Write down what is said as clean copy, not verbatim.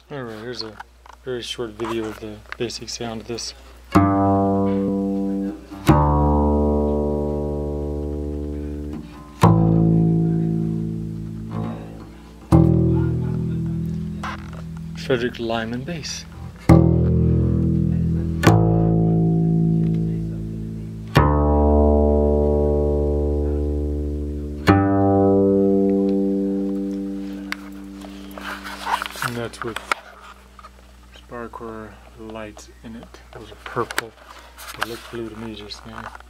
Alright, here's a very short video of the basic sound of this. Frederick Lyman Bass. And that's with sparkler lights in it. Those are purple. They look blue to me just now.